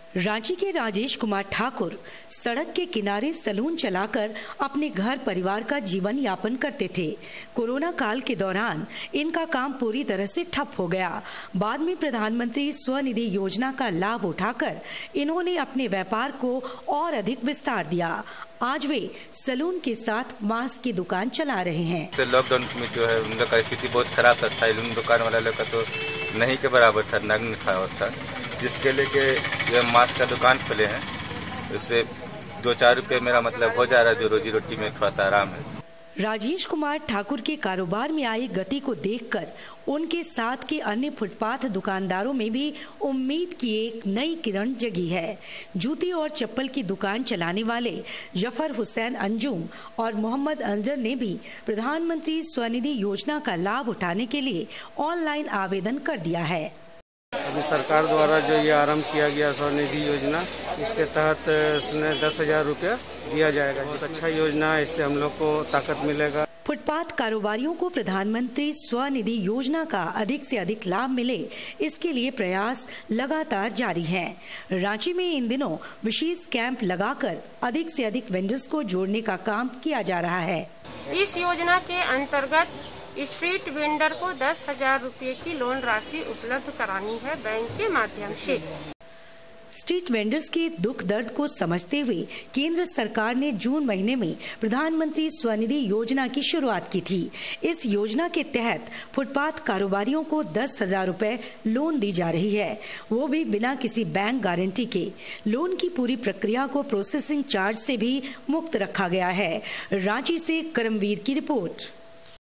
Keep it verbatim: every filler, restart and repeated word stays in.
रांची के राजेश कुमार ठाकुर सड़क के किनारे सैलून चलाकर अपने घर परिवार का जीवन यापन करते थे। कोरोना काल के दौरान इनका काम पूरी तरह से ठप हो गया। बाद में प्रधानमंत्री स्वनिधि योजना का लाभ उठाकर इन्होंने अपने व्यापार को और अधिक विस्तार दिया। आज वे सैलून के साथ मास्क की दुकान चला रहे हैं। लॉकडाउन में जो है उनका का स्थिति बहुत खराब था। सैलून दुकान वाला का तो नहीं के बराबर था, नग्न था अवस्था, जिसके लिए के ये मास्क का दुकान खोले हैं। उसपे दो चार रुपये मेरा मतलब हो जा रहा है, जो रोजी रोटी में थोड़ा सा आराम है। राजेश कुमार ठाकुर के कारोबार में आई गति को देखकर उनके साथ के अन्य फुटपाथ दुकानदारों में भी उम्मीद की एक नई किरण जगी है। जूती और चप्पल की दुकान चलाने वाले जफर हुसैन अंजुम और मोहम्मद अंजर ने भी प्रधानमंत्री स्वनिधि योजना का लाभ उठाने के लिए ऑनलाइन आवेदन कर दिया है। अभी सरकार द्वारा जो ये आरंभ किया गया स्वनिधि योजना, इसके तहत उसने दस हजार रुपया दिया जाएगा। बहुत अच्छा योजना है, इससे हम लोग को ताकत मिलेगा। फुटपाथ कारोबारियों को प्रधानमंत्री स्वनिधि योजना का अधिक से अधिक लाभ मिले, इसके लिए प्रयास लगातार जारी हैं। रांची में इन दिनों विशेष कैंप लगाकर अधिक से अधिक वेंडर्स को जोड़ने का काम किया जा रहा है। इस योजना के अंतर्गत स्ट्रीट वेंडर को दस हजार रूपए की लोन राशि उपलब्ध करानी है बैंक के माध्यम से। स्ट्रीट वेंडर्स के दुख दर्द को समझते हुए केंद्र सरकार ने जून महीने में प्रधानमंत्री स्वनिधि योजना की शुरुआत की थी। इस योजना के तहत फुटपाथ कारोबारियों को दस हजार रूपए लोन दी जा रही है, वो भी बिना किसी बैंक गारंटी के। लोन की पूरी प्रक्रिया को प्रोसेसिंग चार्ज से भी मुक्त रखा गया है। रांची से करमवीर की रिपोर्ट।